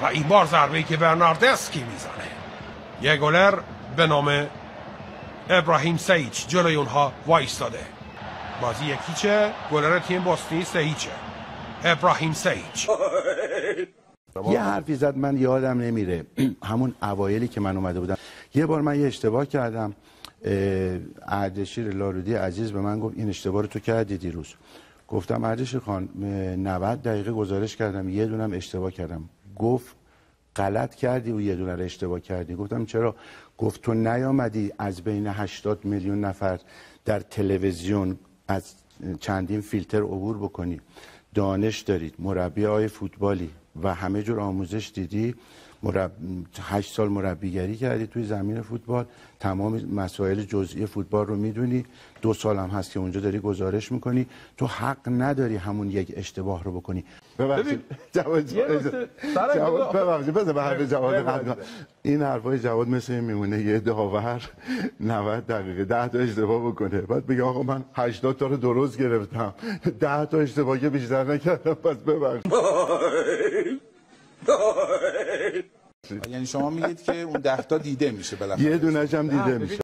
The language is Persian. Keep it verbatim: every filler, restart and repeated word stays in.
و این بار ضربه‌ای که برناردسکی میزنه. یه گلر به نام ابراهیم سیچ جلوی اونها وایستاده. بازی یکیچه، گلر تیم بوسنی سیچه، ابراهیم سیچ. یه حرفی زد من یادم نمیره، همون اوایلی که من اومده بودم یه بار من یه اشتباه کردم. اردشیر لارودی عزیز به من گفت این اشتباه رو تو کردی دیروز. گفتم اردشیر خان نود دقیقه گزارش کردم یه دونم اشتباه کردم. گفت غلط کردی و یه دونه رو اشتباه کردی. گفتم چرا؟ گفت تو نیامدی از بین هشتاد میلیون نفر در تلویزیون از چندین فیلتر عبور بکنی، دانش دارید، مربی های فوتبالی و همه جور آموزش دیدی، مرب... هشت سال مربیگری کردی توی زمین فوتبال، تمام مسائل جزئی فوتبال رو میدونی، دو سال هم هست که اونجا داری گزارش میکنی، تو حق نداری همون یک اشتباه رو بکنی. ببخشید جواد جواد ببخشید بذار به حرف جواد این حرفای جواد مثل میمونه یه داور نود دقیقه ده تا اشتباه بکنه بعد بگه آقا من هشتاد تا رو درست گرفتم ده تا اشتباه بیشتر نکردم پس ببخشید. یعنی شما میگید که اون ده تا دیده میشه بالاخره، یه دونه‌ش هم دیده میشه.